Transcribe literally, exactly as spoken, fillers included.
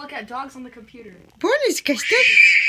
look at dogs on the computer. Bourne is disgusting.